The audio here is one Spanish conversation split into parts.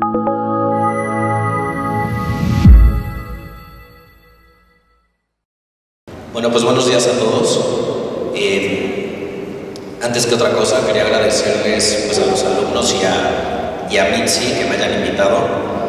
Bueno, pues buenos días a todos. Antes que otra cosa, quería agradecerles pues, a los alumnos y a Mitzi que me hayan invitado.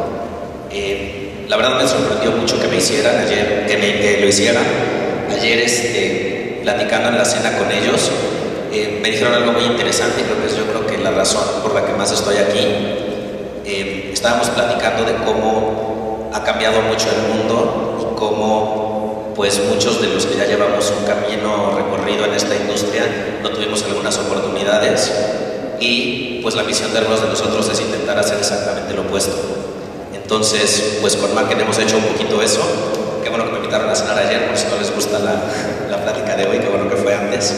La verdad me sorprendió mucho que me hicieran ayer, que lo hicieran. Ayer, platicando en la cena con ellos, me dijeron algo muy interesante y creo que es la razón por la que más estoy aquí. Estábamos platicando de cómo ha cambiado mucho el mundo y cómo pues muchos de los que ya llevamos un camino recorrido en esta industria no tuvimos algunas oportunidades y pues la misión de algunos de nosotros es intentar hacer exactamente lo opuesto. Entonces, pues con Macken hemos hecho un poquito eso. Qué bueno que me invitaron a cenar ayer, por si no les gusta la plática de hoy, qué bueno que fue antes.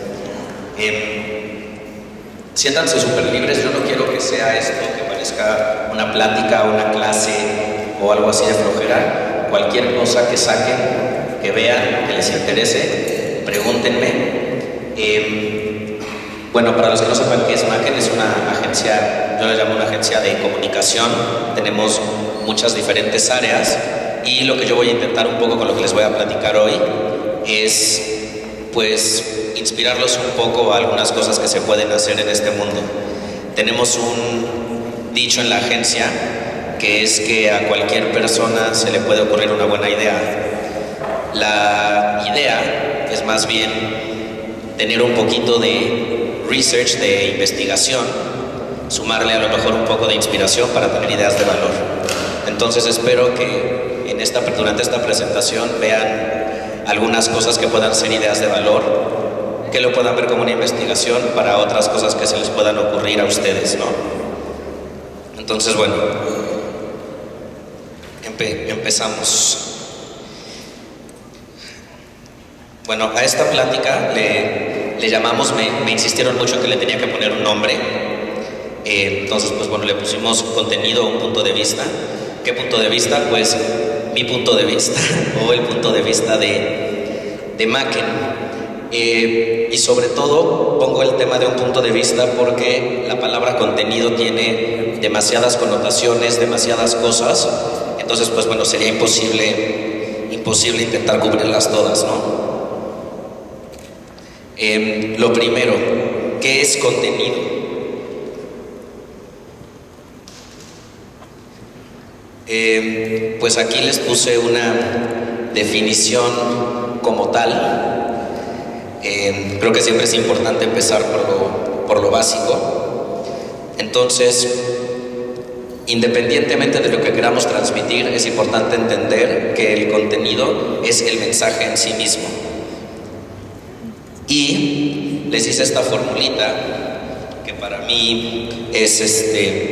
Siéntanse súper libres, yo no quiero que sea esto que parezca una plática, una clase o algo así de flojera. Cualquier cosa que saquen, que vean, que les interese, pregúntenme. Bueno, para los que no sepan qué es Macken, es una agencia, yo la llamo una agencia de comunicación. Tenemos muchas diferentes áreas y lo que yo voy a intentar un poco con lo que les voy a platicar hoy es, pues, inspirarlos un poco a algunas cosas que se pueden hacer en este mundo. Tenemos un dicho en la agencia que es que a cualquier persona se le puede ocurrir una buena idea. La idea es más bien tener un poquito de research, de investigación, sumarle a lo mejor un poco de inspiración para tener ideas de valor. Entonces espero que durante esta presentación vean algunas cosas que puedan ser ideas de valor, que lo puedan ver como una investigación para otras cosas que se les puedan ocurrir a ustedes, ¿no? Entonces, bueno, empezamos. Bueno, a esta plática le llamamos, me insistieron mucho que le tenía que poner un nombre. Entonces, pues bueno, le pusimos contenido, un punto de vista. ¿Qué punto de vista? Pues mi punto de vista o el punto de vista de Macken. Y sobre todo pongo el tema de un punto de vista porque la palabra contenido tiene demasiadas connotaciones, demasiadas cosas. Entonces, pues bueno, sería imposible intentar cubrirlas todas, ¿no? Lo primero, ¿qué es contenido? Pues aquí les puse una definición como tal. Creo que siempre es importante empezar por lo básico. Entonces, independientemente de lo que queramos transmitir, es importante entender que el contenido es el mensaje en sí mismo. Y les hice esta formulita que para mí es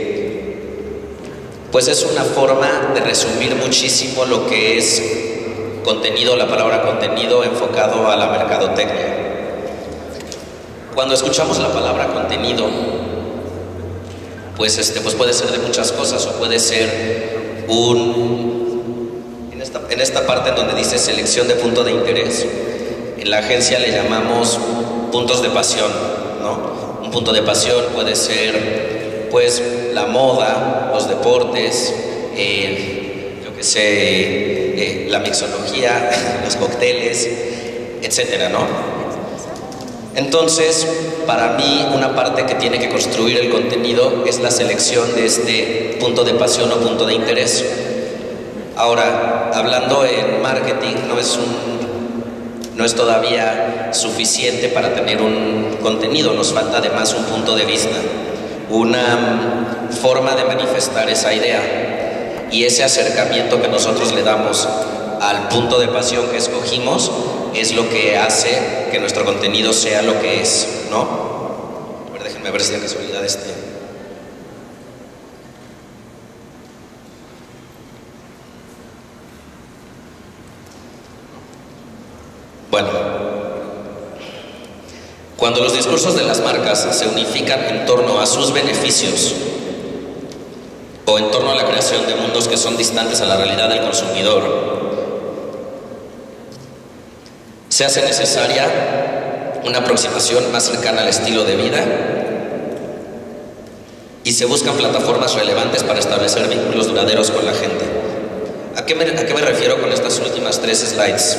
pues es una forma de resumir muchísimo lo que es contenido, la palabra contenido enfocado a la mercadotecnia. Cuando escuchamos la palabra contenido, pues puede ser de muchas cosas, o puede ser en esta parte en donde dice selección de punto de interés. En la agencia le llamamos puntos de pasión, ¿no? Un punto de pasión puede ser, pues, la moda, los deportes, yo qué sé, la mixología, los cócteles, etcétera, ¿no? Entonces, para mí, una parte que tiene que construir el contenido es la selección de este punto de pasión o punto de interés. Ahora, hablando en marketing, no es todavía suficiente para tener un contenido, nos falta además un punto de vista, una forma de manifestar esa idea, y ese acercamiento que nosotros le damos al punto de pasión que escogimos es lo que hace que nuestro contenido sea lo que es, ¿no? A ver, déjenme ver si de casualidad Bueno, cuando los discursos de las marcas se unifican en torno a sus beneficios o en torno a la creación de mundos que son distantes a la realidad del consumidor, se hace necesaria una aproximación más cercana al estilo de vida y se buscan plataformas relevantes para establecer vínculos duraderos con la gente. ¿A qué me refiero con estas últimas 3 slides?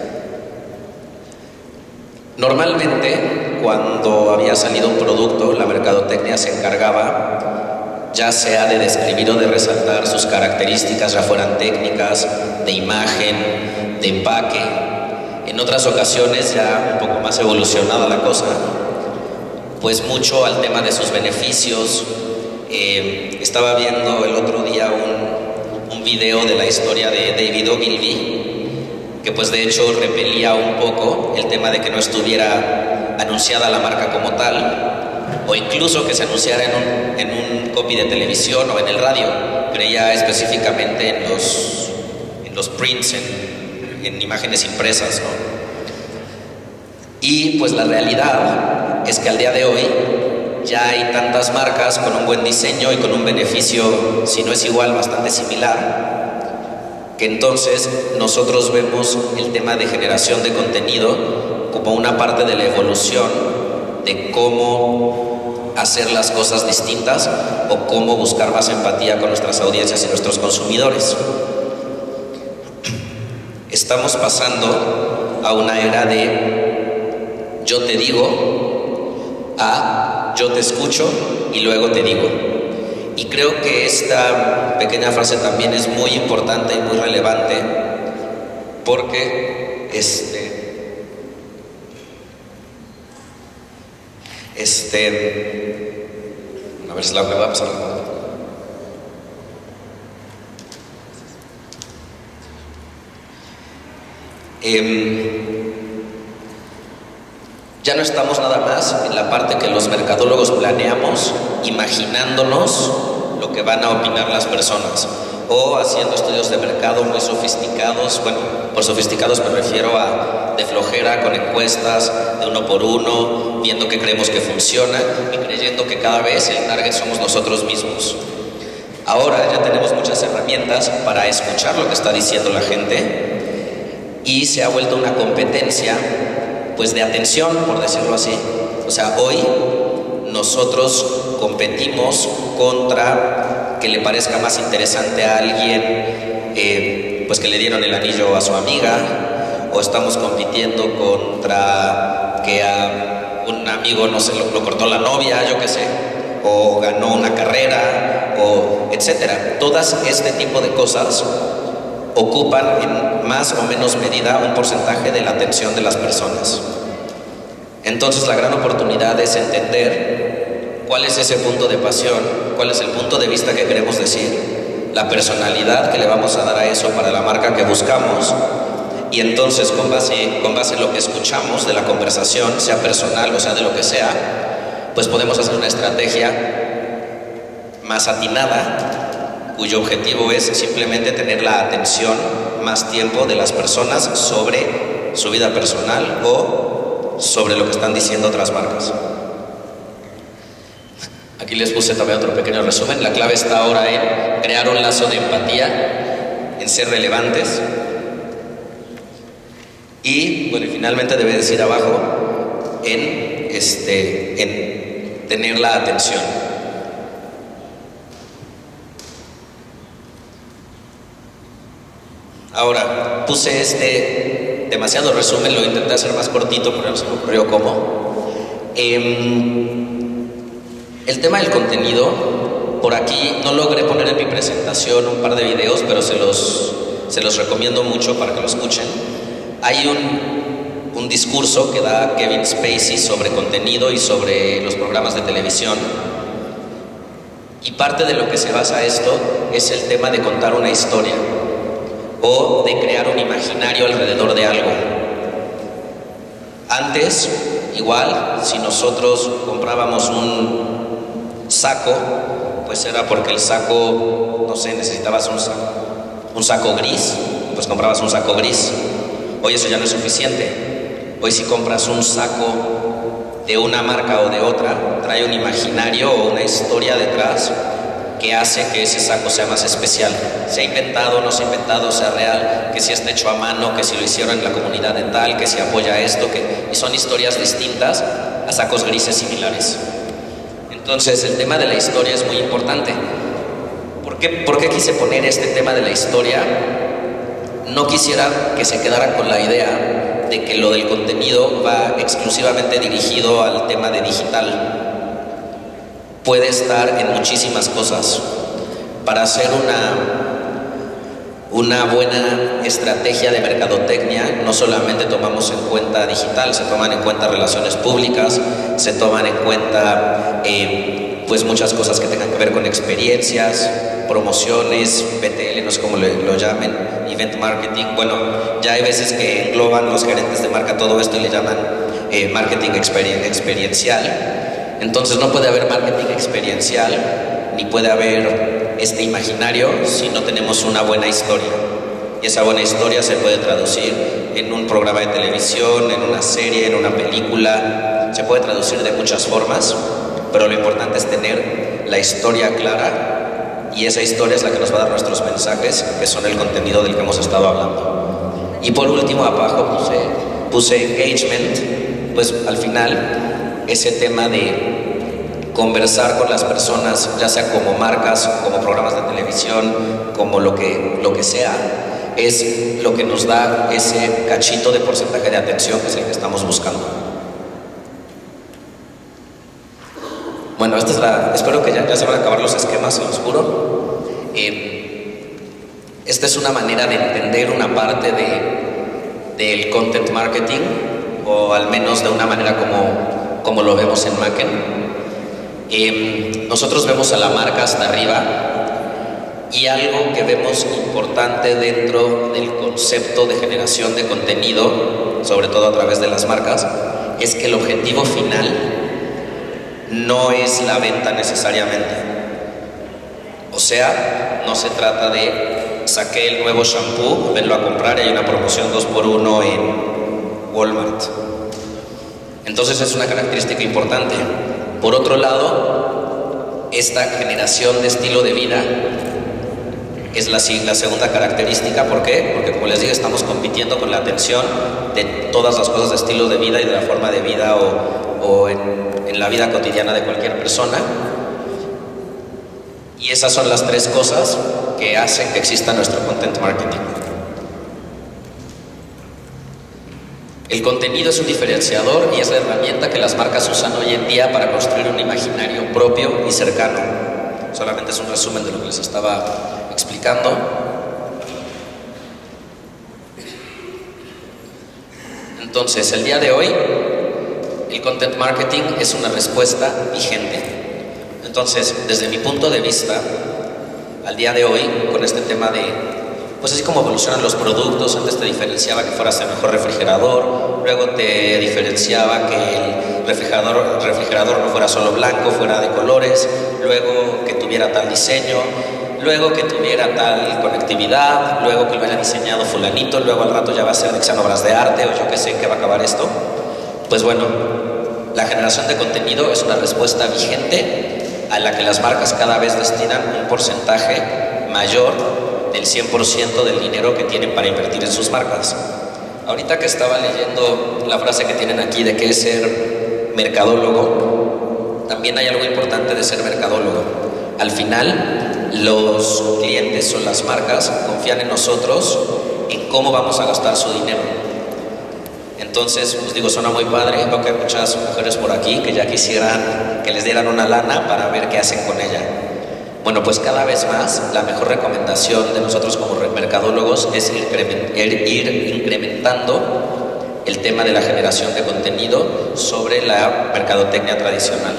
Normalmente, cuando había salido un producto, la mercadotecnia se encargaba ya sea de describir o de resaltar sus características, ya fueran técnicas, de imagen, de empaque. En otras ocasiones, ya un poco más evolucionada la cosa, pues mucho al tema de sus beneficios. Estaba viendo el otro día un video de la historia de David Ogilvy, que pues de hecho repelía un poco el tema de que no estuviera anunciada la marca como tal, o incluso que se anunciara en un copy de televisión o en el radio. Creía específicamente en los prints, en imágenes impresas, ¿no? Y pues la realidad es que al día de hoy ya hay tantas marcas con un buen diseño y con un beneficio, si no es igual, bastante similar, que entonces nosotros vemos el tema de generación de contenido como una parte de la evolución de cómo hacer las cosas distintas o cómo buscar más empatía con nuestras audiencias y nuestros consumidores. Estamos pasando a una era de yo te digo a yo te escucho y luego te digo. Y creo que esta pequeña frase también es muy importante y muy relevante porque a ver si la voy a pasar. Ya no estamos nada más en la parte que los mercadólogos planeamos, imaginándonos lo que van a opinar las personas, o haciendo estudios de mercado muy sofisticados. Bueno, por sofisticados me refiero a de flojera, con encuestas de 1 por 1, viendo qué creemos que funciona y creyendo que cada vez el target somos nosotros mismos. Ahora ya tenemos muchas herramientas para escuchar lo que está diciendo la gente y se ha vuelto una competencia pues de atención, por decirlo así. O sea, hoy nosotros competimos contra que le parezca más interesante a alguien pues que le dieron el anillo a su amiga, o estamos compitiendo contra que a un amigo no se lo cortó la novia, yo qué sé, o ganó una carrera, o etcétera. Todas este tipo de cosas ocupan en más o menos medida un porcentaje de la atención de las personas. Entonces la gran oportunidad es entender cuál es ese punto de pasión, cuál es el punto de vista que queremos decir, la personalidad que le vamos a dar a eso para la marca que buscamos, y entonces con base en lo que escuchamos de la conversación, sea personal o sea de lo que sea, pues podemos hacer una estrategia más atinada, cuyo objetivo es simplemente tener la atención más tiempo de las personas sobre su vida personal o sobre lo que están diciendo otras marcas. Aquí les puse también otro pequeño resumen. La clave está ahora en crear un lazo de empatía, en ser relevantes y, bueno, finalmente debe decir abajo en tener la atención. Ahora, puse demasiado resumen, lo intenté hacer más cortito, pero no se me ocurrió cómo. El tema del contenido, por aquí no logré poner en mi presentación un par de videos, pero se los recomiendo mucho para que lo escuchen. Hay un discurso que da Kevin Spacey sobre contenido y sobre los programas de televisión. Y parte de lo que se basa esto es el tema de contar una historia o de crear un imaginario alrededor de algo. Antes, igual, si nosotros comprábamos un saco, pues era porque el saco, no sé, necesitabas un saco gris, pues comprabas un saco gris. Hoy eso ya no es suficiente. Hoy si compras un saco de una marca o de otra, trae un imaginario o una historia detrás que hace que ese saco sea más especial. Sea inventado, no sea inventado, sea real, que si está hecho a mano, que si lo hicieron en la comunidad de tal, que si apoya esto, y son historias distintas a sacos grises similares. Entonces el tema de la historia es muy importante. ¿Por qué quise poner este tema de la historia? No quisiera que se quedara con la idea de que lo del contenido va exclusivamente dirigido al tema de digital. Puede estar en muchísimas cosas. Para hacer una buena estrategia de mercadotecnia, no solamente tomamos en cuenta digital, se toman en cuenta relaciones públicas, se toman en cuenta pues muchas cosas que tengan que ver con experiencias, promociones, BTL, no sé cómo lo llamen, event marketing. Bueno, ya hay veces que engloban los gerentes de marca todo esto y le llaman marketing experiencial. Entonces no puede haber marketing experiencial ni puede haber este imaginario si no tenemos una buena historia. Y esa buena historia se puede traducir en un programa de televisión, en una serie, en una película. Se puede traducir de muchas formas, pero lo importante es tener la historia clara, y esa historia es la que nos va a dar nuestros mensajes, que son el contenido del que hemos estado hablando. Y por último, abajo puse engagement, pues al final ese tema de conversar con las personas, ya sea como marcas, como programas de televisión, como lo que sea, es lo que nos da ese cachito de porcentaje de atención que es el que estamos buscando. Bueno, espero que ya se van a acabar los esquemas, se los juro. Esta es una manera de entender una parte del content marketing, o al menos de una manera como lo vemos en Maken. Nosotros vemos a la marca hasta arriba, y algo que vemos importante dentro del concepto de generación de contenido, sobre todo a través de las marcas, es que el objetivo final no es la venta necesariamente. O sea, no se trata de saqué el nuevo shampoo, venlo a comprar y hay una promoción 2x1 en Walmart. Entonces es una característica importante. Por otro lado, esta generación de estilo de vida es la segunda característica. ¿Por qué? Porque, como les digo, estamos compitiendo con la atención de todas las cosas de estilo de vida y de la forma de vida o en la vida cotidiana de cualquier persona. Y esas son las tres cosas que hacen que exista nuestro content marketing. El contenido es un diferenciador y es la herramienta que las marcas usan hoy en día para construir un imaginario propio y cercano. Solamente es un resumen de lo que les estaba explicando. Entonces, el día de hoy, el content marketing es una respuesta vigente. Entonces, desde mi punto de vista, al día de hoy, con este tema de, pues así como evolucionan los productos, antes te diferenciaba que fueras el mejor refrigerador, luego te diferenciaba que el refrigerador no fuera solo blanco, fuera de colores, luego que tuviera tal diseño, luego que tuviera tal conectividad, luego que lo haya diseñado fulanito, luego al rato ya va a ser de que sean obras de arte, o yo qué sé, ¿en qué va a acabar esto? Pues bueno, la generación de contenido es una respuesta vigente a la que las marcas cada vez destinan un porcentaje mayor del 100% del dinero que tienen para invertir en sus marcas. Ahorita que estaba leyendo la frase que tienen aquí de qué es ser mercadólogo, también hay algo importante de ser mercadólogo. Al final, los clientes o las marcas confían en nosotros en cómo vamos a gastar su dinero. Entonces, pues digo, suena muy padre. Veo que hay muchas mujeres por aquí que ya quisieran que les dieran una lana para ver qué hacen con ella. Bueno, pues cada vez más la mejor recomendación de nosotros como mercadólogos es ir incrementando el tema de la generación de contenido sobre la mercadotecnia tradicional.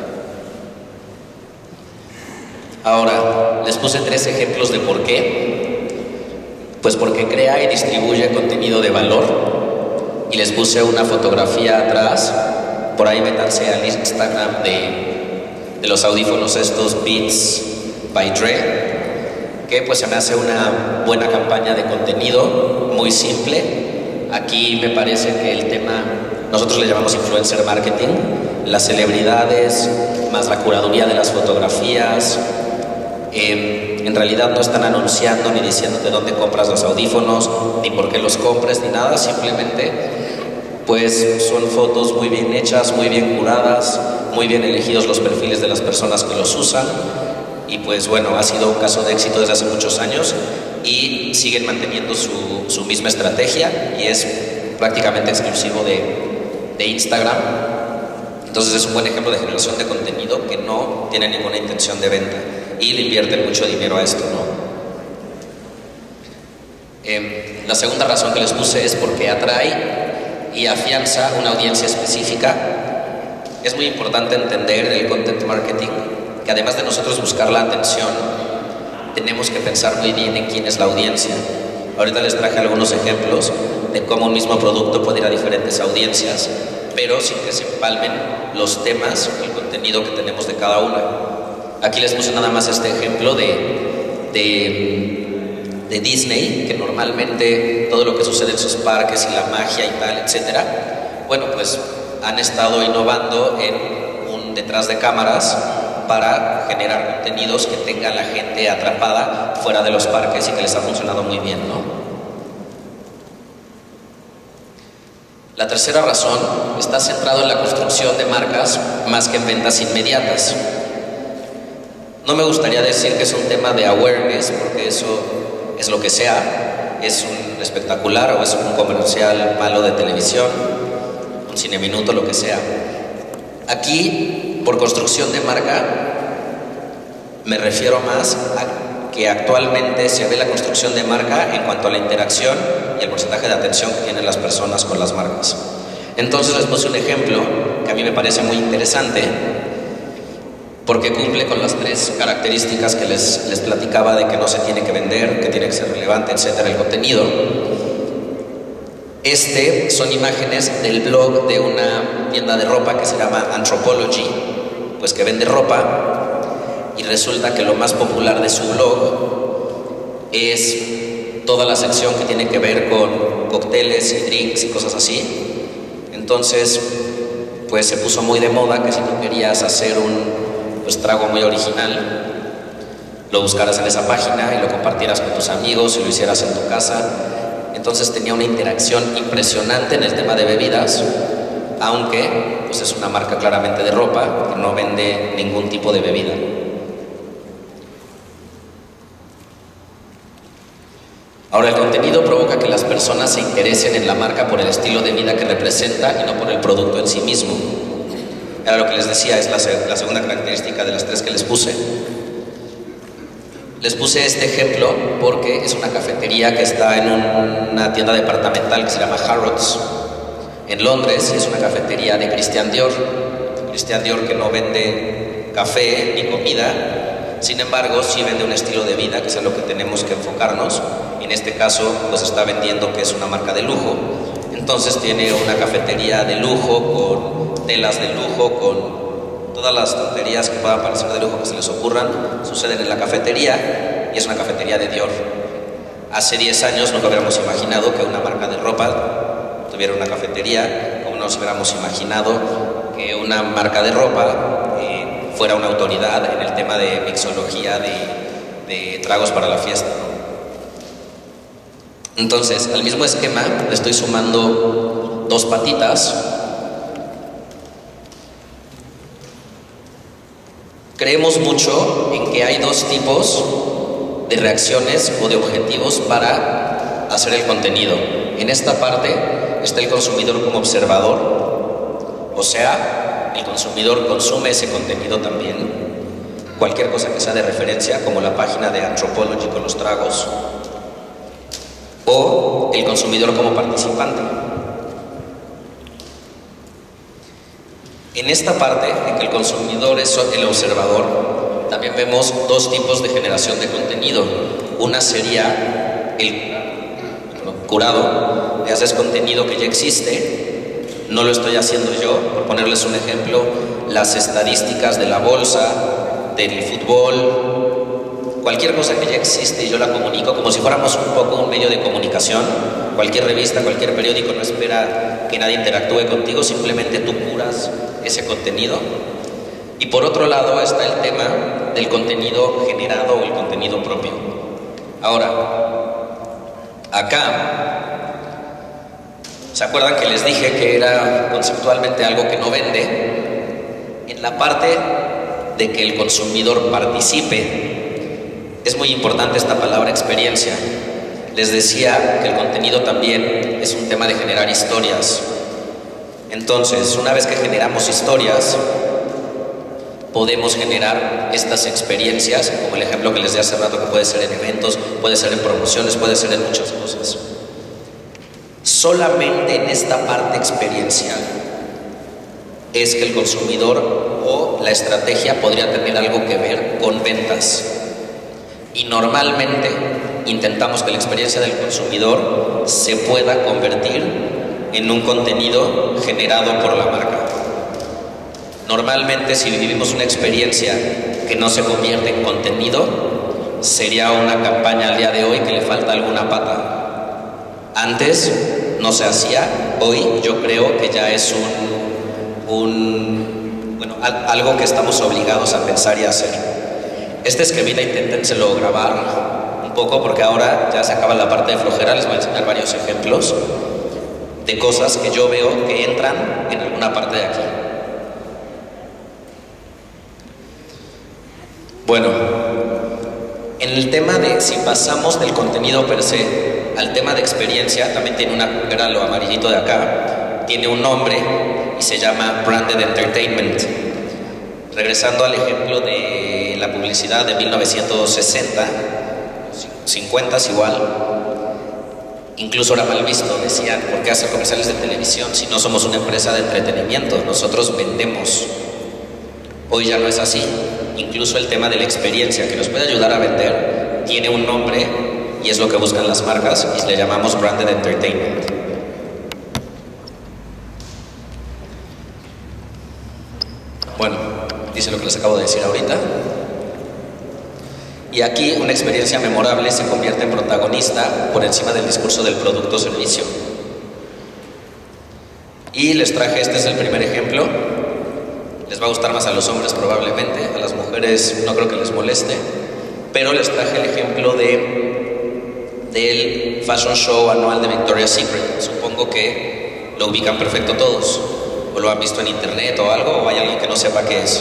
Ahora, les puse 3 ejemplos de por qué. Pues porque crea y distribuye contenido de valor. Y les puse una fotografía atrás. Por ahí métanse al Instagram de los audífonos estos Beats by Dre, que pues se me hace una buena campaña de contenido, muy simple. Aquí me parece que el tema, nosotros le llamamos influencer marketing, las celebridades, más la curaduría de las fotografías, en realidad no están anunciando ni diciéndote dónde compras los audífonos, ni por qué los compres, ni nada, simplemente pues son fotos muy bien hechas, muy bien curadas, muy bien elegidos los perfiles de las personas que los usan y pues bueno, ha sido un caso de éxito desde hace muchos años y siguen manteniendo su misma estrategia y es prácticamente exclusivo de Instagram. Entonces es un buen ejemplo de generación de contenido que no tiene ninguna intención de venta y le invierten mucho dinero a esto, ¿no? La segunda razón que les puse es porque atrae y afianza una audiencia específica. Es muy importante entender el content marketing que además de nosotros buscar la atención, tenemos que pensar muy bien en quién es la audiencia. Ahorita les traje algunos ejemplos de cómo un mismo producto puede ir a diferentes audiencias, pero sin que se empalmen los temas, el contenido que tenemos de cada una. Aquí les puse nada más este ejemplo de Disney, que normalmente todo lo que sucede en sus parques y la magia y tal, etcétera, bueno, pues han estado innovando en un detrás de cámaras para generar contenidos que tenga a la gente atrapada fuera de los parques y que les ha funcionado muy bien, ¿no? La tercera razón está centrado en la construcción de marcas más que en ventas inmediatas. No me gustaría decir que es un tema de awareness, porque eso es lo que sea, es un espectacular o es un comercial malo de televisión, un cineminuto, lo que sea. Aquí, por construcción de marca, me refiero más a que actualmente se ve la construcción de marca en cuanto a la interacción y el porcentaje de atención que tienen las personas con las marcas. Entonces les puse un ejemplo que a mí me parece muy interesante porque cumple con las tres características que les platicaba de que no se tiene que vender, que tiene que ser relevante, etcétera, el contenido. Son imágenes del blog de una tienda de ropa que se llama Anthropology, pues que vende ropa, y resulta que lo más popular de su blog es toda la sección que tiene que ver con cócteles y drinks y cosas así. Entonces, pues se puso muy de moda que si tú querías hacer un trago muy original, lo buscaras en esa página y lo compartieras con tus amigos y lo hicieras en tu casa. Entonces tenía una interacción impresionante en el tema de bebidas, aunque pues es una marca claramente de ropa que no vende ningún tipo de bebida. Ahora, el contenido provoca que las personas se interesen en la marca por el estilo de vida que representa y no por el producto en sí mismo. Era lo que les decía, es la segunda característica de las tres que les puse. Les puse este ejemplo porque es una cafetería que está en una tienda departamental que se llama Harrods en Londres, y es una cafetería de Christian Dior. Christian Dior que no vende café ni comida, sin embargo sí vende un estilo de vida, que es en lo que tenemos que enfocarnos. En este caso pues está vendiendo que es una marca de lujo. Entonces tiene una cafetería de lujo, con telas de lujo, con todas las tonterías que puedan parecer de lujo que se les ocurran, suceden en la cafetería, y es una cafetería de Dior. Hace 10 años nunca hubiéramos imaginado que una marca de ropa tuviera una cafetería, como no nos hubiéramos imaginado que una marca de ropa fuera una autoridad en el tema de mixología, de tragos para la fiesta, ¿no? Entonces, al mismo esquema le estoy sumando dos patitas. Creemos mucho en que hay dos tipos de reacciones o de objetivos para hacer el contenido. En esta parte está el consumidor como observador, o sea, el consumidor consume ese contenido también, cualquier cosa que sea de referencia, como la página de Anthropology con los tragos, o el consumidor como participante. En esta parte, en que el consumidor es el observador, también vemos dos tipos de generación de contenido. Una sería el curado, le haces contenido que ya existe, no lo estoy haciendo yo. Por ponerles un ejemplo, las estadísticas de la bolsa, del fútbol, cualquier cosa que ya existe y yo la comunico como si fuéramos un poco un medio de comunicación. Cualquier revista, cualquier periódico no espera que nadie interactúe contigo, simplemente tú curas ese contenido. Y por otro lado está el tema del contenido generado o el contenido propio. Ahora, acá, ¿se acuerdan que les dije que era conceptualmente algo que no vende? En la parte de que el consumidor participe, es muy importante esta palabra experiencia. Les decía que el contenido también es un tema de generar historias. Entonces, una vez que generamos historias, podemos generar estas experiencias, como el ejemplo que les di hace rato, que puede ser en eventos, puede ser en promociones, puede ser en muchas cosas. Solamente en esta parte experiencial es que el consumidor o la estrategia podría tener algo que ver con ventas. Y normalmente intentamos que la experiencia del consumidor se pueda convertir en un contenido generado por la marca. Normalmente, si vivimos una experiencia que no se convierte en contenido, sería una campaña al día de hoy que le falta alguna pata. Antes no se hacía, hoy yo creo que ya es algo que estamos obligados a pensar y a hacer. Esta escribida inténtenselo grabar un poco, porque ahora ya se acaba la parte de flojera. Les voy a enseñar varios ejemplos de cosas que yo veo que entran en alguna parte de aquí. Bueno, en el tema de si pasamos del contenido per se al tema de experiencia, también tiene era lo amarillito de acá, tiene un nombre y se llama Branded Entertainment. Regresando al ejemplo de la publicidad de 1960, 50s igual, incluso era mal visto. Decían, ¿por qué hacer comerciales de televisión si no somos una empresa de entretenimiento? Nosotros vendemos. Hoy ya no es así. Incluso el tema de la experiencia que nos puede ayudar a vender tiene un nombre y es lo que buscan las marcas y le llamamos Branded Entertainment. Bueno, dice lo que les acabo de decir ahorita. Y aquí una experiencia memorable se convierte en protagonista por encima del discurso del producto o servicio. Y les traje, este es el primer ejemplo. Les va a gustar más a los hombres probablemente, a las mujeres no creo que les moleste, pero les traje el ejemplo del fashion show anual de Victoria's Secret. Supongo que lo ubican perfecto todos, o lo han visto en internet o algo, o hay alguien que no sepa qué es.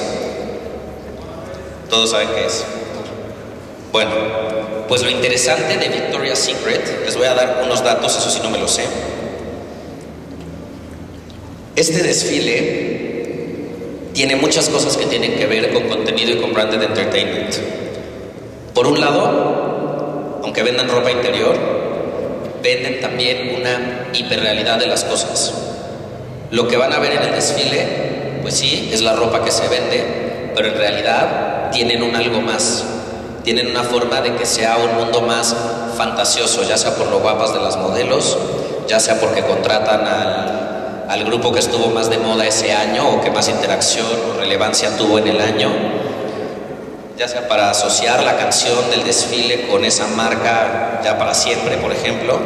Todos saben qué es. Bueno, pues lo interesante de Victoria's Secret, les voy a dar unos datos, eso sí no me lo sé. Este desfile tiene muchas cosas que tienen que ver con contenido y con branded entertainment. Por un lado, aunque vendan ropa interior, venden también una hiperrealidad de las cosas. Lo que van a ver en el desfile, pues sí, es la ropa que se vende, pero en realidad tienen un algo más. Tienen una forma de que sea un mundo más fantasioso, ya sea por lo guapas de las modelos, ya sea porque contratan al grupo que estuvo más de moda ese año o que más interacción o relevancia tuvo en el año, ya sea para asociar la canción del desfile con esa marca ya para siempre, por ejemplo.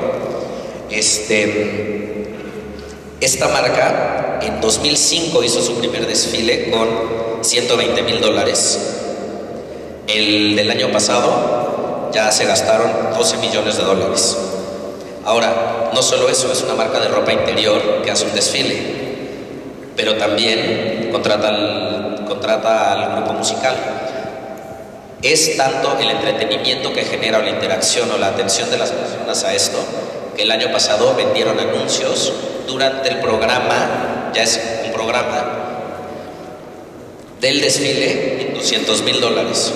Esta marca en 2005 hizo su primer desfile con $120,000. El del año pasado ya se gastaron $12 millones. Ahora, no solo eso, es una marca de ropa interior que hace un desfile, pero también contrata al grupo musical. Es tanto el entretenimiento que genera o la interacción o la atención de las personas a esto, que el año pasado vendieron anuncios durante el programa, ya es un programa, del desfile en $200,000.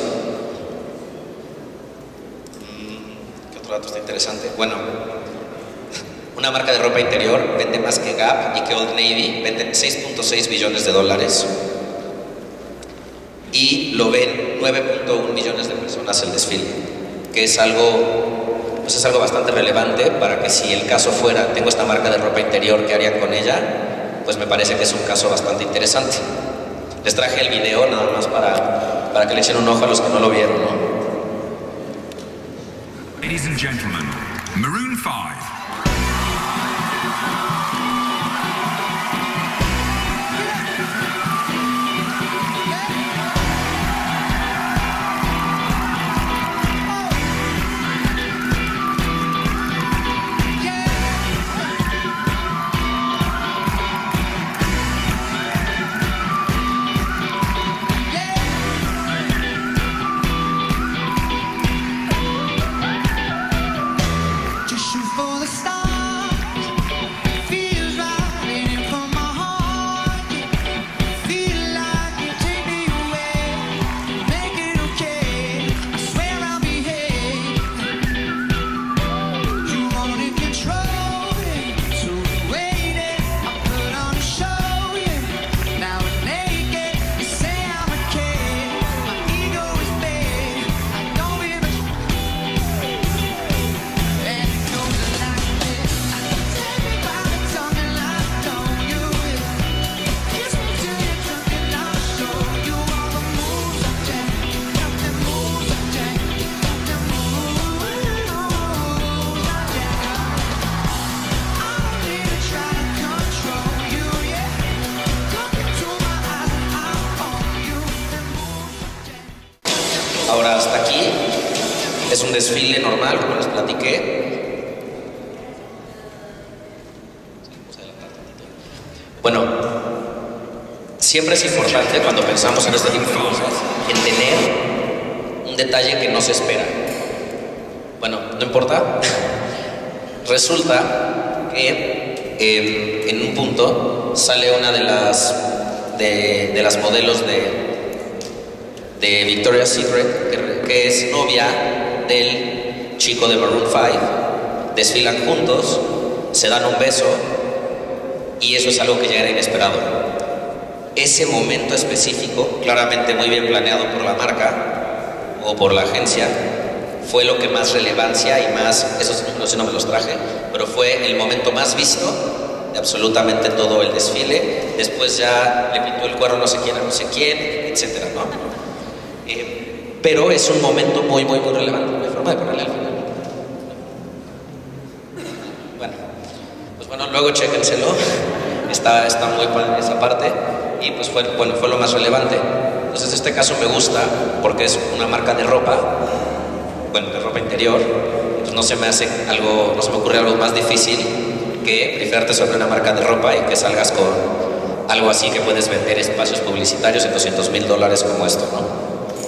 ¿Qué otro dato está interesante? Bueno, una marca de ropa interior vende más que Gap y que Old Navy, venden $6.6 billones. Y lo ven 9.1 millones de personas el desfile, que es algo, pues es algo bastante relevante para que si el caso fuera, tengo esta marca de ropa interior, ¿qué harían con ella? Pues me parece que es un caso bastante interesante. Les traje el video nada más para que le echen un ojo a los que no lo vieron, ¿no? Ladies and gentlemen, Maroon 5. Ahora, hasta aquí es un desfile normal, como les platiqué. Bueno, siempre es importante cuando pensamos en este tipo de cosas, en tener un detalle que no se espera. Bueno, no importa. Resulta que en un punto sale una de las modelos de Victoria's Secret, que es novia del chico de Maroon 5. Desfilan juntos, se dan un beso y eso es algo que ya era inesperado. Ese momento específico, claramente muy bien planeado por la marca o por la agencia, fue lo que más relevancia y más, esos números no me los traje, pero fue el momento más visto de absolutamente todo el desfile. Después ya le pintó el cuerno no sé quién a no sé quién, etcétera, ¿no? Pero es un momento muy relevante. No hay forma de ponerle al final. Bueno, luego chéquenselo. Está muy padre esa parte. Y pues fue lo más relevante. Entonces este caso me gusta porque es una marca de ropa, de ropa interior. Pues no se me ocurre algo más difícil que rifarte sobre una marca de ropa y que salgas con algo así que puedes vender espacios publicitarios en $200,000 como esto, ¿no?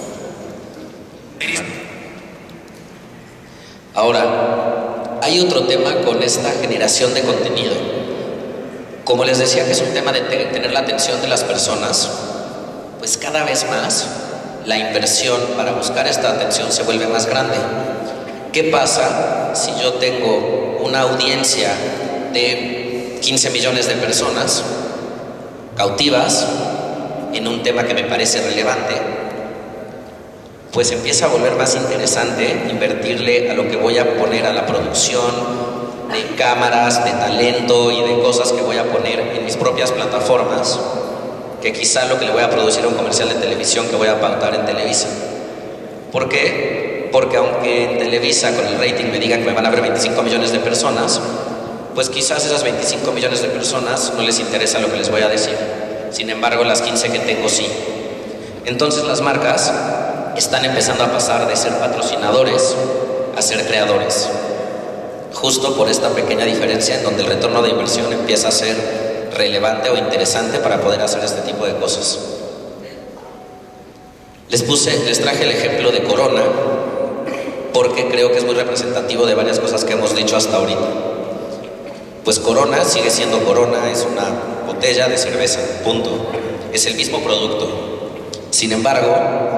Ahora, hay otro tema con esta generación de contenido. Como les decía que es un tema de tener la atención de las personas, pues cada vez más la inversión para buscar esta atención se vuelve más grande. ¿Qué pasa si yo tengo una audiencia de 15 millones de personas cautivas en un tema que me parece relevante? Pues empieza a volver más interesante invertirle a lo que voy a poner a la producción de cámaras, de talento y de cosas que voy a poner en mis propias plataformas, que quizá lo que le voy a producir a un comercial de televisión que voy a pautar en Televisa. ¿Por qué? Porque aunque en Televisa con el rating me digan que me van a ver 25 millones de personas, pues quizás esas 25 millones de personas no les interesa lo que les voy a decir. Sin embargo, las 15 que tengo sí. Entonces las marcas están empezando a pasar de ser patrocinadores a ser creadores, justo por esta pequeña diferencia en donde el retorno de inversión empieza a ser relevante o interesante para poder hacer este tipo de cosas. Les traje el ejemplo de Corona porque creo que es muy representativo de varias cosas que hemos dicho hasta ahorita. Pues Corona sigue siendo Corona, es una botella de cerveza, punto. Es el mismo producto. Sin embargo,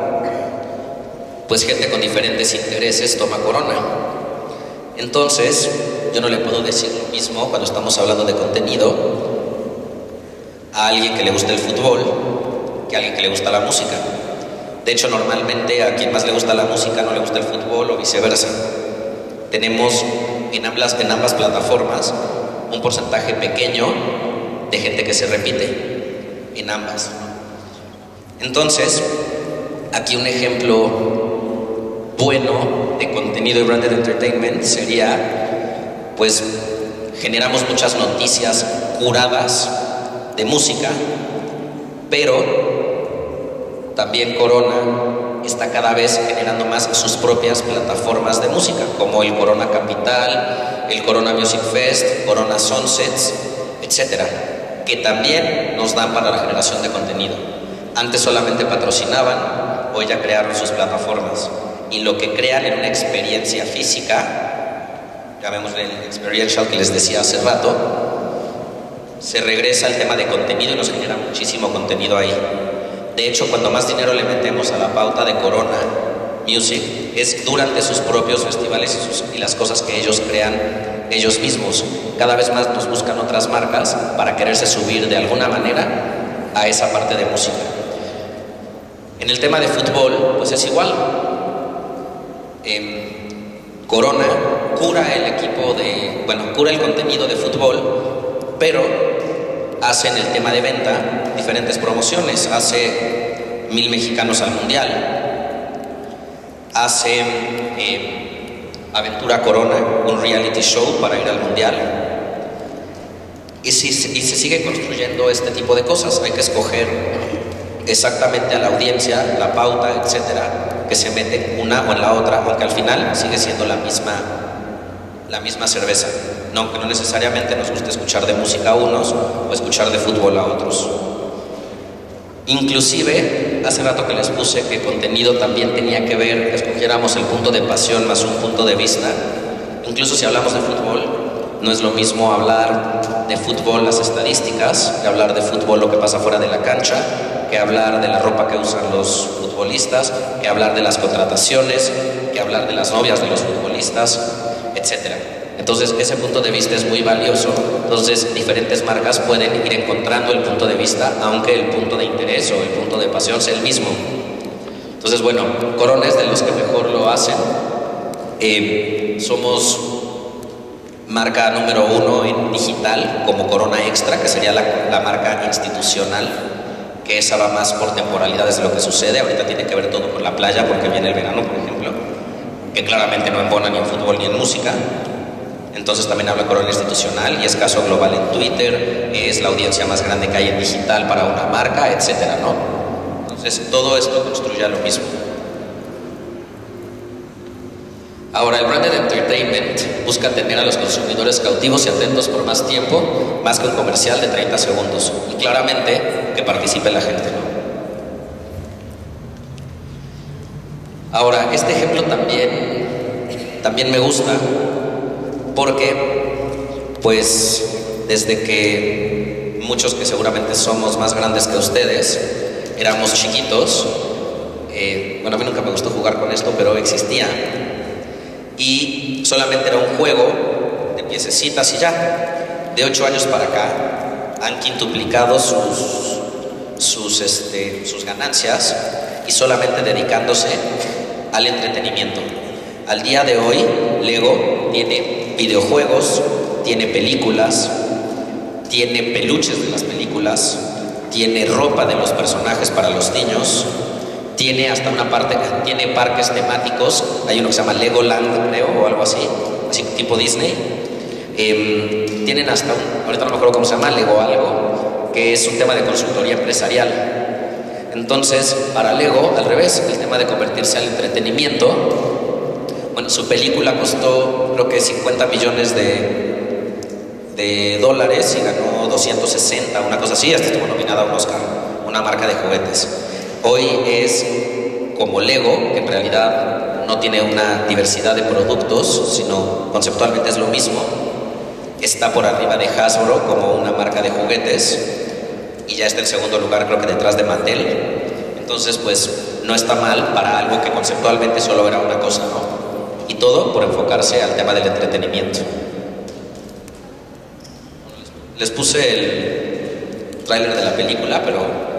pues gente con diferentes intereses toma Corona. Entonces, yo no le puedo decir lo mismo cuando estamos hablando de contenido a alguien que le gusta el fútbol que a alguien que le gusta la música. De hecho, normalmente a quien más le gusta la música no le gusta el fútbol o viceversa. Tenemos en ambas plataformas un porcentaje pequeño de gente que se repite en ambas. Entonces, aquí un ejemplo bueno de contenido de branded entertainment sería, pues, generamos muchas noticias curadas de música, pero también Corona está cada vez generando más sus propias plataformas de música, como el Corona Capital, el Corona Music Fest, Corona Sunsets, etcétera, que también nos dan para la generación de contenido. Antes solamente patrocinaban, hoy ya crearon sus plataformas. Y lo que crean en una experiencia física, llamémosle el experiential que les decía hace rato, se regresa al tema de contenido y nos genera muchísimo contenido ahí. De hecho, cuando más dinero le metemos a la pauta de Corona Music es durante sus propios festivales y las cosas que ellos crean ellos mismos. Cada vez más nos buscan otras marcas para quererse subir de alguna manera a esa parte de música. En el tema de fútbol, pues es igual. Corona cura el equipo cura el contenido de fútbol, pero hace en el tema de venta diferentes promociones. Hace 1000 mexicanos al mundial, hace Aventura Corona, un reality show para ir al mundial, y se sigue construyendo este tipo de cosas. Hay que escoger exactamente a la audiencia, la pauta, etcétera, que se mete una o en la otra, aunque al final sigue siendo la misma cerveza. No, que no necesariamente nos gusta escuchar de música a unos o escuchar de fútbol a otros. Inclusive, hace rato que les puse que contenido también tenía que ver que escogiéramos el punto de pasión más un punto de vista. Incluso si hablamos de fútbol, no es lo mismo hablar de fútbol las estadísticas, que hablar de fútbol lo que pasa fuera de la cancha, que hablar de la ropa que usan los futbolistas, que hablar de las contrataciones, que hablar de las novias de los futbolistas, etc. Entonces ese punto de vista es muy valioso. Entonces diferentes marcas pueden ir encontrando el punto de vista, aunque el punto de interés o el punto de pasión sea el mismo. Entonces bueno, Corona es de los que mejor lo hacen. Somos marca número 1 en digital, como Corona Extra, que sería la marca institucional, que esa va más por temporalidades de lo que sucede. Ahorita tiene que ver todo con la playa, porque viene el verano, por ejemplo, que claramente no embona ni en fútbol ni en música. Entonces también habla Corona Institucional y es caso global en Twitter, es la audiencia más grande que hay en digital para una marca, etcétera, ¿no? Entonces todo esto construye lo mismo. Ahora, el Branded Entertainment busca tener a los consumidores cautivos y atentos por más tiempo, más que un comercial de 30 segundos. Y claramente que participe la gente, ¿no? Ahora, este ejemplo también me gusta porque, pues, desde que muchos que seguramente somos más grandes que ustedes, éramos chiquitos, bueno, a mí nunca me gustó jugar con esto, pero existía. Y solamente era un juego de piececitas y ya. De 8 años para acá han quintuplicado sus ganancias y solamente dedicándose al entretenimiento. Al día de hoy, Lego tiene videojuegos, tiene películas, tiene peluches de las películas, tiene ropa de los personajes para los niños, tiene hasta una parte, tiene parques temáticos. Hay uno que se llama Legoland, creo, o algo así tipo Disney. Tienen hasta ahorita no me acuerdo cómo se llama, Lego algo, que es un tema de consultoría empresarial. Entonces, para Lego, al revés, el tema de convertirse al entretenimiento, bueno, su película costó, creo que 50 millones de dólares y ganó 260, una cosa así, hasta estuvo nominada a un Oscar, una marca de juguetes. Hoy es como Lego, que en realidad no tiene una diversidad de productos, sino conceptualmente es lo mismo. Está por arriba de Hasbro como una marca de juguetes y ya está en segundo lugar, creo que detrás de Mattel. Entonces, pues, no está mal para algo que conceptualmente solo era una cosa, ¿no? Y todo por enfocarse al tema del entretenimiento. Les puse el tráiler de la película, pero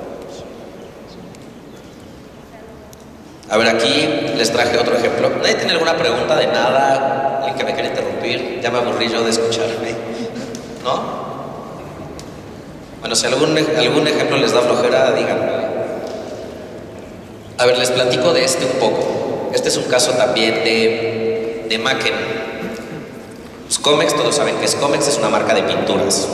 a ver, aquí les traje otro ejemplo. ¿Nadie tiene alguna pregunta de nada? ¿Alguien que me quiere interrumpir? Ya me aburrí yo de escucharme, ¿no? Bueno, si algún ejemplo les da flojera, díganme. A ver, les platico de este un poco. Este es un caso también de Macken. Pues Comex, todos saben que es Comex, es una marca de pinturas.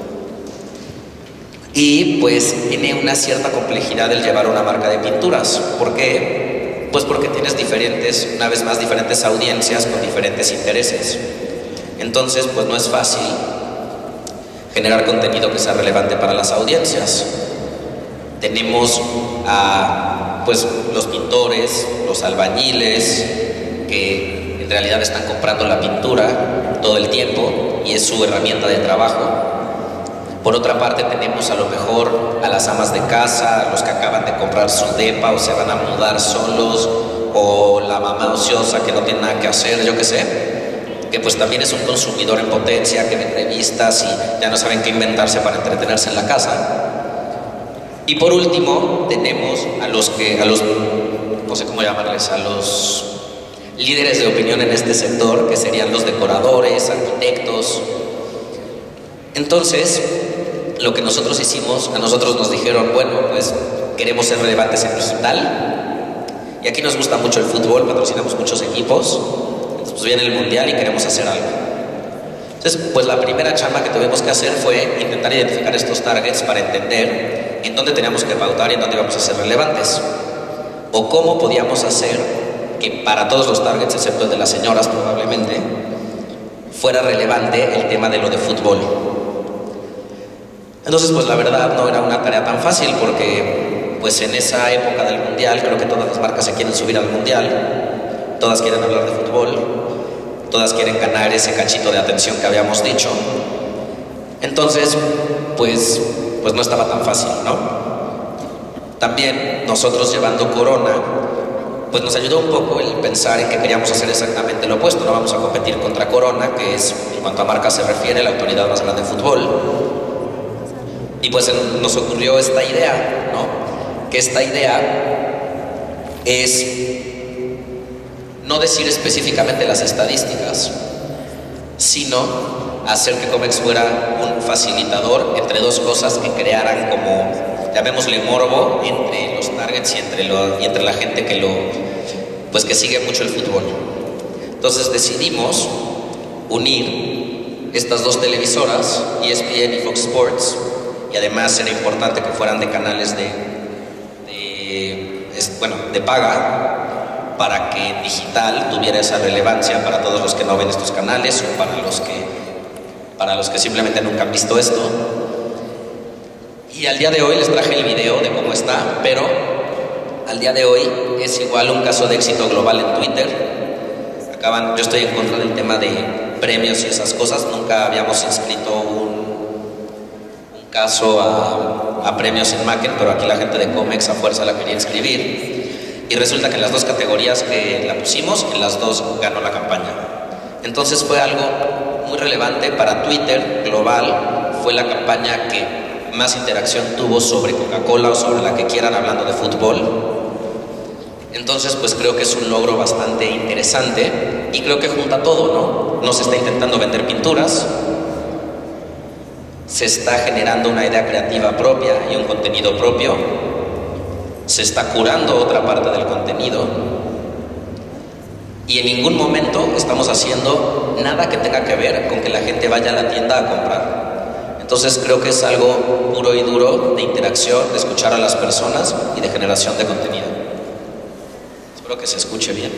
Y pues tiene una cierta complejidad el llevar una marca de pinturas. ¿Por qué? Pues porque tienes una vez más, diferentes audiencias con diferentes intereses. Entonces, pues no es fácil generar contenido que sea relevante para las audiencias. Tenemos a, pues, los pintores, los albañiles, que en realidad están comprando la pintura todo el tiempo y es su herramienta de trabajo. Por otra parte, tenemos a lo mejor a las amas de casa, a los que acaban de comprar su depa o se van a mudar solos, o la mamá ociosa que no tiene nada que hacer, yo qué sé, que pues también es un consumidor en potencia, que ve revistas y ya no saben qué inventarse para entretenerse en la casa. Y por último, tenemos no sé cómo llamarles, a los líderes de opinión en este sector, que serían los decoradores, arquitectos. Entonces, lo que nosotros hicimos, a nosotros nos dijeron, bueno, pues queremos ser relevantes en digital, y aquí nos gusta mucho el fútbol, patrocinamos muchos equipos, entonces pues viene el mundial y queremos hacer algo. Entonces, pues la primera chamba que tuvimos que hacer fue intentar identificar estos targets para entender en dónde teníamos que pautar y en dónde íbamos a ser relevantes. o cómo podíamos hacer que para todos los targets, excepto el de las señoras probablemente, fuera relevante el tema de lo de fútbol. Entonces, pues la verdad no era una tarea tan fácil porque pues en esa época del mundial creo que todas las marcas se quieren subir al mundial, todas quieren hablar de fútbol, todas quieren ganar ese cachito de atención que habíamos dicho. Entonces, pues no estaba tan fácil, ¿no? También nosotros llevando Corona, pues nos ayudó un poco el pensar en que queríamos hacer exactamente lo opuesto. No vamos a competir contra Corona, que es, en cuanto a marca se refiere, la autoridad más grande de fútbol. Y pues nos ocurrió esta idea, ¿no? Que esta idea es no decir específicamente las estadísticas, sino hacer que Comex fuera un facilitador entre dos cosas que crearan como, llamémosle morbo, entre los targets y entre la gente que que sigue mucho el fútbol. Entonces decidimos unir estas dos televisoras, ESPN y Fox Sports, y además era importante que fueran de canales de paga, para que digital tuviera esa relevancia para todos los que no ven estos canales o para los que simplemente nunca han visto esto. Y al día de hoy les traje el video de cómo está, pero al día de hoy es igual un caso de éxito global en Twitter. Yo estoy en contra del tema de premios y esas cosas. Nunca habíamos inscrito un caso a premios en Macken, pero aquí la gente de Comex a fuerza la quería inscribir. Y resulta que en las dos categorías que la pusimos, en las dos ganó la campaña. Entonces fue algo muy relevante para Twitter global. Fue la campaña que más interacción tuvo sobre Coca-Cola o sobre la que quieran hablando de fútbol. Entonces pues creo que es un logro bastante interesante y creo que junta todo, ¿no? No se está intentando vender pinturas, se está generando una idea creativa propia y un contenido propio, se está curando otra parte del contenido y en ningún momento estamos haciendo nada que tenga que ver con que la gente vaya a la tienda a comprar. Entonces creo que es algo puro y duro de interacción, de escuchar a las personas y de generación de contenido. Espero que se escuche bien.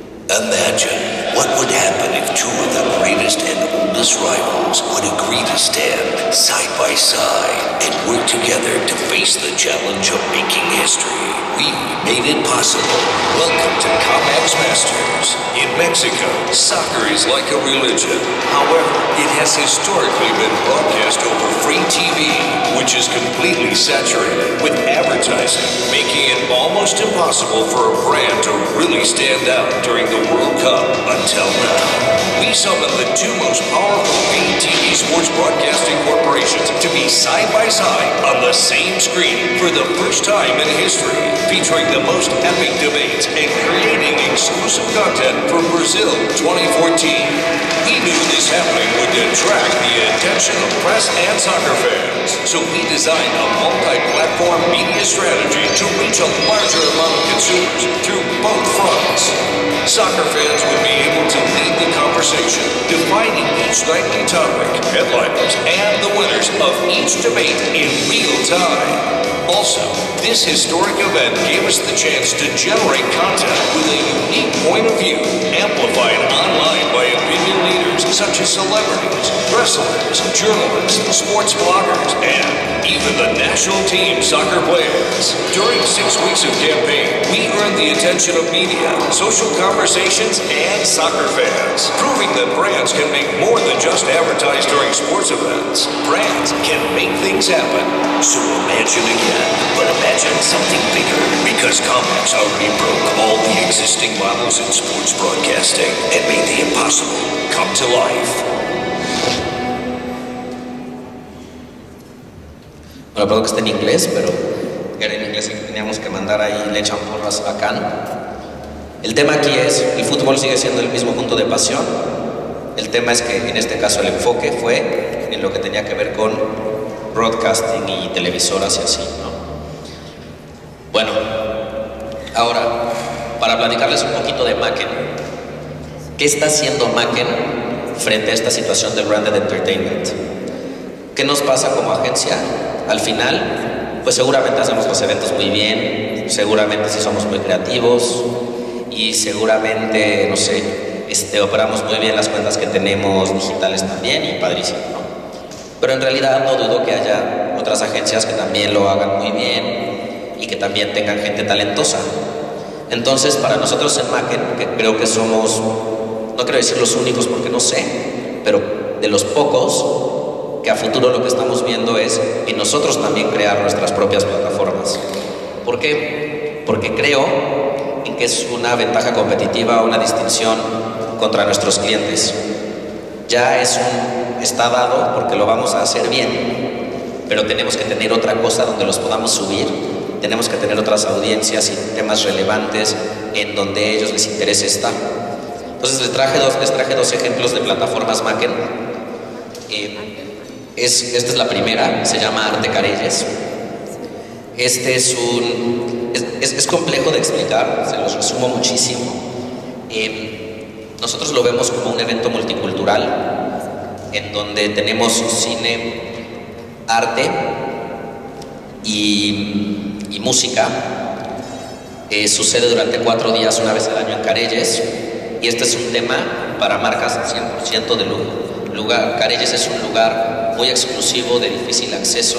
Imagine what would happen if two of the greatest and oldest rivals would agree to stand side by side and work together to face the challenge of making history. We made it possible. Welcome to Comex Masters. In Mexico, soccer is like a religion. However, it has historically been broadcast over free TV, which is completely saturated with advertising, making it almost impossible for a brand to really stand out during the World Cup until now. We summoned the two most powerful paid TV sports broadcasting corporations to be side by side on the same screen for the first time in history, featuring the most epic debates and creating exclusive content for Brazil 2014. We knew this happening would attract the attention of press and soccer fans, so we designed a multi-platform media strategy to reach a larger amount of consumers through both fronts. Soccer fans would be able to lead the conversation, defining each nightly topic, headliners, and the winners of each debate in real time. Also, this historic event gave us the chance to generate content with a unique point of view, amplified online by opinion leaders such as celebrities, wrestlers, journalists, sports bloggers, and even the national team soccer players. During 6 weeks of campaign, we earned the attention of media, social conversations, and soccer fans, proving that brands can make more than just advertise during sports events. Brands can make things happen. So imagine again, but imagine something bigger, because Comex already broke all the existing models in sports broadcasting and made the impossible come to life. Bueno, perdón que esté en inglés, pero era en inglés y teníamos que mandar ahí, le echan porras bacán. El tema aquí es, el fútbol sigue siendo el mismo punto de pasión. El tema es que en este caso el enfoque fue en lo que tenía que ver con broadcasting y televisoras y así, ¿no? Bueno, ahora, para platicarles un poquito de Macken, ¿qué está haciendo Macken frente a esta situación del branded entertainment? ¿Qué nos pasa como agencia? Al final, pues seguramente hacemos los eventos muy bien, seguramente sí somos muy creativos y seguramente, no sé, operamos muy bien las cuentas que tenemos digitales también y padrísimo, ¿no? Pero en realidad no dudo que haya otras agencias que también lo hagan muy bien y que también tengan gente talentosa. Entonces, para nosotros en Maken, que creo que somos, no quiero decir los únicos porque no sé, pero de los pocos, que a futuro lo que estamos viendo es en nosotros también crear nuestras propias plataformas. ¿Por qué? Porque creo en que es una ventaja competitiva, una distinción contra nuestros clientes. Ya está dado porque lo vamos a hacer bien, pero tenemos que tener otra cosa donde los podamos subir, tenemos que tener otras audiencias y temas relevantes en donde a ellos les interese estar. Entonces les traje dos ejemplos de plataformas Maken. Esta es la primera, se llama Arte Carelles. Es complejo de explicar, se los resumo muchísimo. Nosotros lo vemos como un evento multicultural en donde tenemos cine, arte y música. Sucede durante 4 días, una vez al año en Carelles, y este es un tema para marcas 100% de lujo. Carelles es un lugar muy exclusivo, de difícil acceso,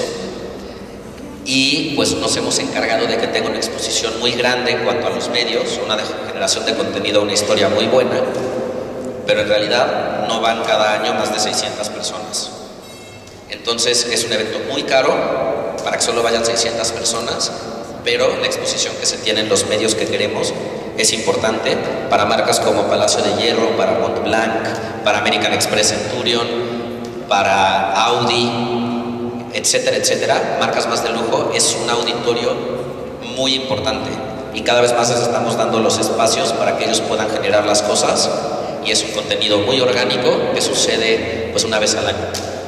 y pues nos hemos encargado de que tenga una exposición muy grande en cuanto a los medios, una generación de contenido, una historia muy buena, pero en realidad no van cada año más de 600 personas. Entonces es un evento muy caro para que solo vayan 600 personas, pero la exposición que se tiene en los medios que queremos es importante para marcas como Palacio de Hierro, para Montblanc, para American Express Centurion, para Audi, etcétera, etcétera, marcas más de lujo. Es un auditorio muy importante y cada vez más les estamos dando los espacios para que ellos puedan generar las cosas, y es un contenido muy orgánico que sucede pues una vez al año.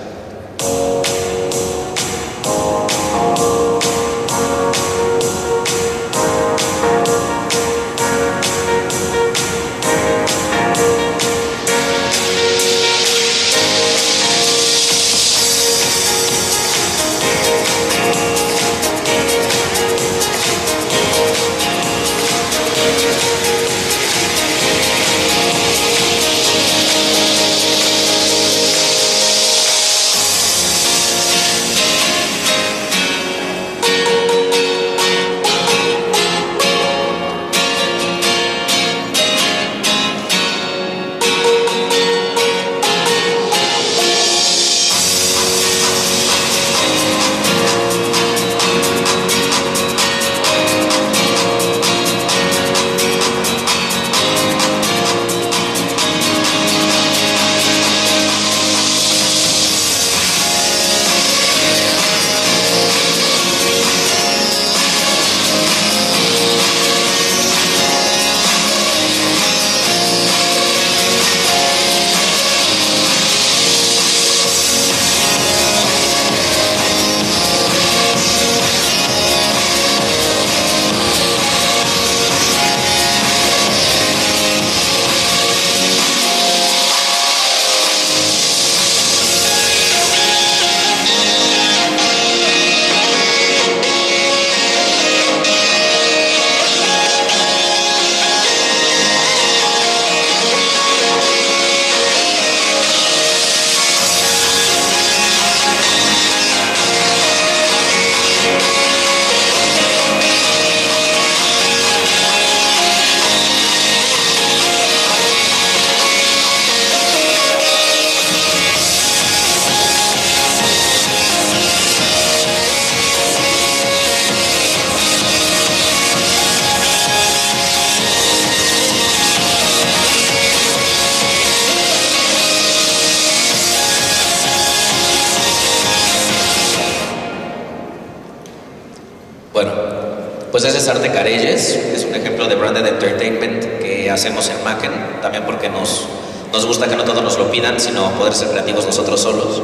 Bueno, pues ese es Arte Carelles, es un ejemplo de branded entertainment que hacemos en Maken, también porque nos gusta que no todos nos lo pidan, sino poder ser creativos nosotros solos.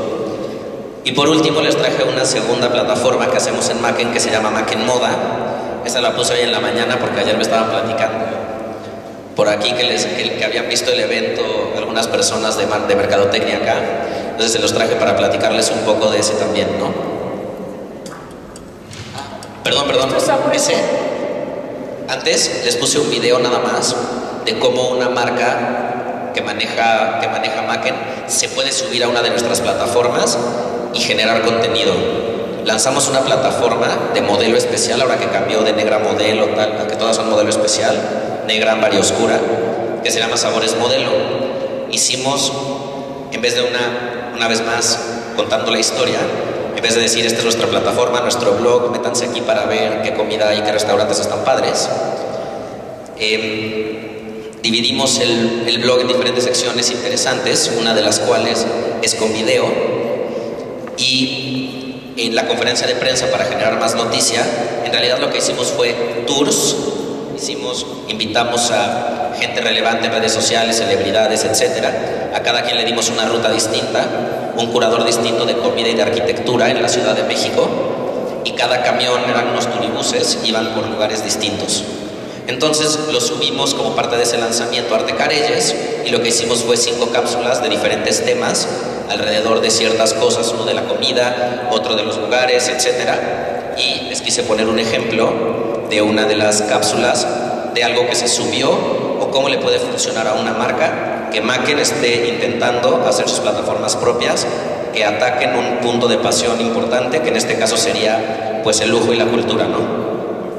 Y por último les traje una segunda plataforma que hacemos en Maken que se llama Maken Moda. Esta la puse hoy en la mañana porque ayer me estaban platicando por aquí que habían visto el evento algunas personas de mercadotecnia acá, entonces se los traje para platicarles un poco de ese también, ¿no? Perdón, ese. Antes les puse un video nada más de cómo una marca que maneja Macken se puede subir a una de nuestras plataformas y generar contenido. Lanzamos una plataforma de modelo especial, ahora que cambió de negra modelo, tal, que todas son modelo especial, negra, ámbar y oscura, que se llama Sabores Modelo. Hicimos, en vez de una vez más, contando la historia, en vez de decir esta es nuestra plataforma, nuestro blog, métanse aquí para ver qué comida y qué restaurantes están padres, dividimos el blog en diferentes secciones interesantes, una de las cuales es con video, y en la conferencia de prensa para generar más noticia, en realidad lo que hicimos fue tours. Invitamos a gente relevante en redes sociales, celebridades, etcétera. A cada quien le dimos una ruta distinta, un curador distinto de comida y de arquitectura en la Ciudad de México, y cada camión eran unos turibuses, iban por lugares distintos. Entonces lo subimos como parte de ese lanzamiento a Arte Careyes, y lo que hicimos fue 5 cápsulas de diferentes temas alrededor de ciertas cosas, uno de la comida, otro de los lugares, etcétera. Y les quise poner un ejemplo de una de las cápsulas de algo que se subió o cómo le puede funcionar a una marca que Macken esté intentando hacer sus plataformas propias que ataquen un punto de pasión importante, que en este caso sería pues el lujo y la cultura, ¿no?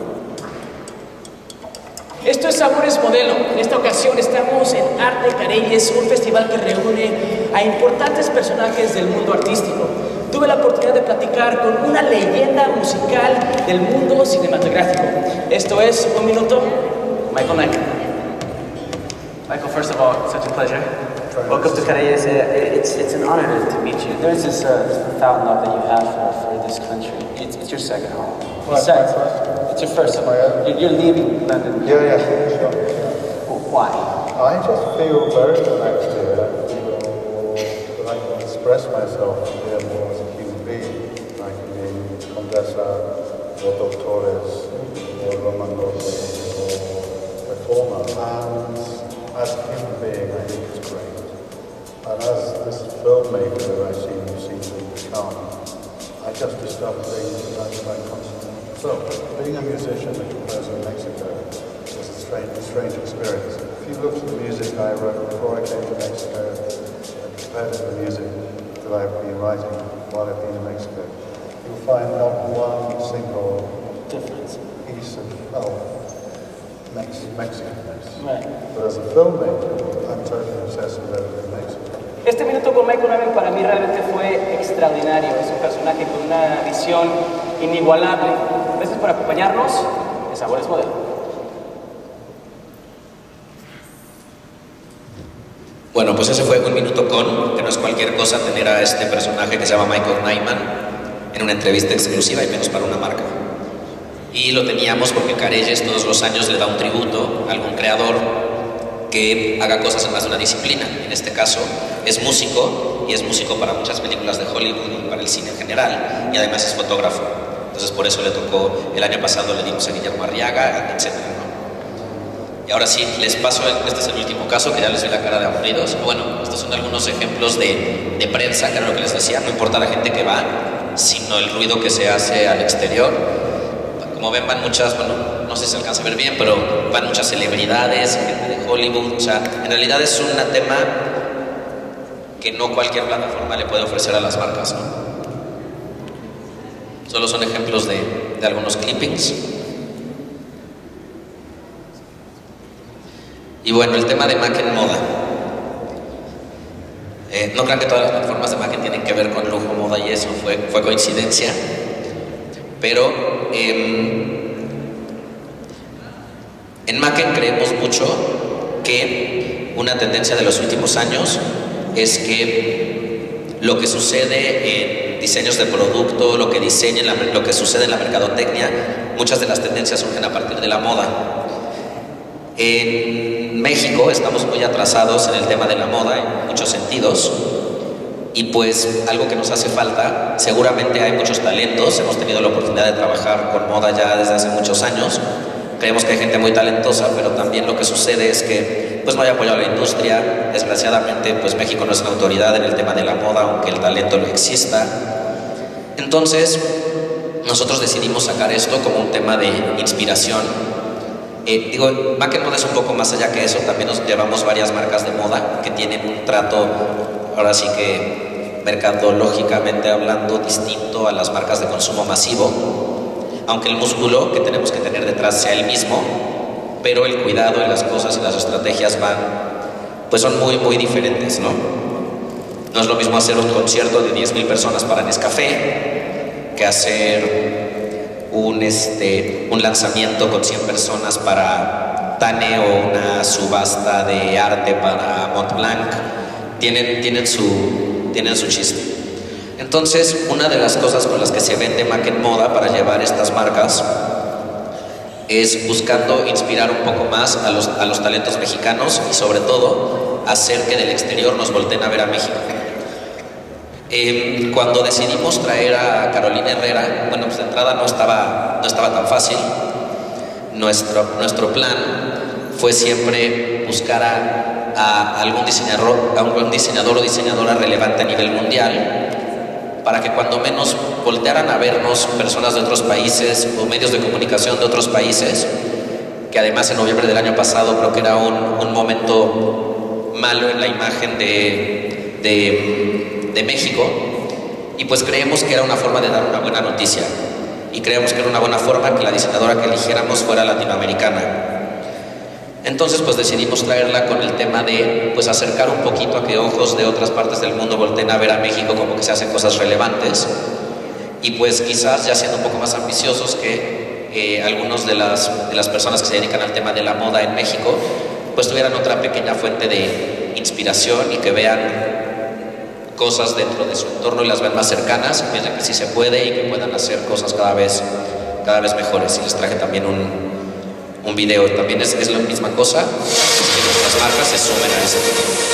Esto es Sabores Modelo. En esta ocasión estamos en Arte Careyes, un festival que reúne a importantes personajes del mundo artístico. Tuve la oportunidad de platicar con una leyenda musical del mundo cinematográfico. Esto es Un Minuto, Michael Macken. Michael, first of all, such a pleasure. Welcome to Careyes. It's an honor to meet you. There's this profound love that you have for this country. It's your second home. Besides, it's your first home. You're leaving London. Yeah, sure. Well, why? I just feel very relaxed here. That I can express myself here more as a human being, like in Condesa or Doctores or Romandos or Reforma. And as a human being, I think it's great. And as this filmmaker that I seem to become, I just discovered things that I find constantly. So, being a musician and composer in Mexico is a strange experience. If you look at the music I wrote before I came to Mexico and compared it to the music that I've been writing while I've been in Mexico, you'll find not one single Difference. piece of Mexicanness. Right. But as a filmmaker, I'm totally obsessed with everything Mexican. Este minuto con Michael Macken para mí realmente fue extraordinario. Es un personaje con una visión inigualable. Gracias por acompañarnos en Sabores Modelo. Bueno, pues ese fue Un Minuto con, que no es cualquier cosa tener a este personaje que se llama Michael Nyman en una entrevista exclusiva y menos para una marca. Y lo teníamos porque Careyes todos los años le da un tributo a algún creador que haga cosas en más de una disciplina. En este caso es músico, y es músico para muchas películas de Hollywood y para el cine en general, y además es fotógrafo. Entonces por eso le tocó, el año pasado le dimos a Guillermo Arriaga, etc., ¿no? Y ahora sí, les paso, este es el último caso, que ya les doy la cara de aburridos. Bueno, estos son algunos ejemplos de prensa, que era lo que les decía, no importa la gente que va, sino el ruido que se hace al exterior. Como ven, van muchas, bueno, no sé si se alcanza a ver bien, pero van muchas celebridades, gente de Hollywood. O sea, en realidad es un tema que no cualquier plataforma le puede ofrecer a las marcas, ¿no? Solo son ejemplos de algunos clippings. Y bueno, el tema de Macken moda. No crean que todas las plataformas de Macken tienen que ver con lujo, moda y eso, fue coincidencia. Pero en Macken creemos mucho que una tendencia de los últimos años es que lo que sucede en diseños de producto, lo que sucede en la mercadotecnia, muchas de las tendencias surgen a partir de la moda. En México estamos muy atrasados en el tema de la moda en muchos sentidos, y pues algo que nos hace falta, seguramente hay muchos talentos, hemos tenido la oportunidad de trabajar con moda ya desde hace muchos años, creemos que hay gente muy talentosa, pero también lo que sucede es que pues no hay apoyo a la industria. Desgraciadamente pues México no es una autoridad en el tema de la moda, aunque el talento no exista. Entonces nosotros decidimos sacar esto como un tema de inspiración Digo, Macken Moda es un poco más allá que eso, también nos llevamos varias marcas de moda que tienen un trato, ahora sí que mercadológicamente hablando, distinto a las marcas de consumo masivo, aunque el músculo que tenemos que tener detrás sea el mismo, pero el cuidado y las cosas y las estrategias pues son muy diferentes, ¿no? No es lo mismo hacer un concierto de 10,000 personas para Nescafé que hacer un lanzamiento con 100 personas para Tane o una subasta de arte para Montblanc. Tienen su chiste. Entonces, una de las cosas con las que se vende Macken Moda para llevar estas marcas es buscando inspirar un poco más a los talentos mexicanos y sobre todo hacer que del exterior nos volteen a ver a México. Cuando decidimos traer a Carolina Herrera, bueno, pues de entrada no estaba tan fácil. Nuestro plan fue siempre buscar a algún diseñador o diseñadora relevante a nivel mundial, para que cuando menos voltearan a vernos personas de otros países o medios de comunicación de otros países, que además en noviembre del año pasado creo que era un momento malo en la imagen de México, y pues creemos que era una forma de dar una buena noticia, y creemos que era una buena forma que la diseñadora que eligiéramos fuera latinoamericana. Entonces pues decidimos traerla con el tema de pues acercar un poquito a que ojos de otras partes del mundo volteen a ver a México como que se hacen cosas relevantes, y pues quizás ya siendo un poco más ambiciosos que algunos de las personas que se dedican al tema de la moda en México pues tuvieran otra pequeña fuente de inspiración y que vean cosas dentro de su entorno y las vean más cercanas, piensen que sí se puede y que puedan hacer cosas cada vez mejores. Y les traje también un video, también es la misma cosa, que nuestras marcas se sumen a ese video.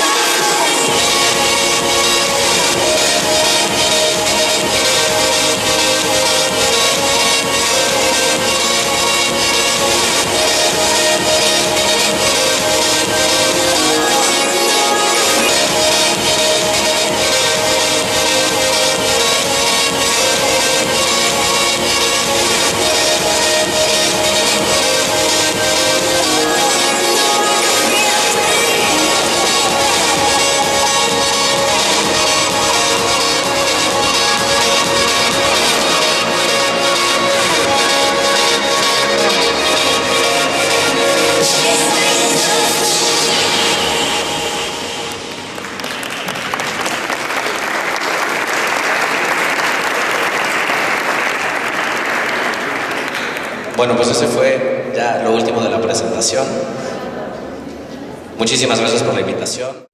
Bueno, pues ese fue ya lo último de la presentación. Muchísimas gracias por la invitación.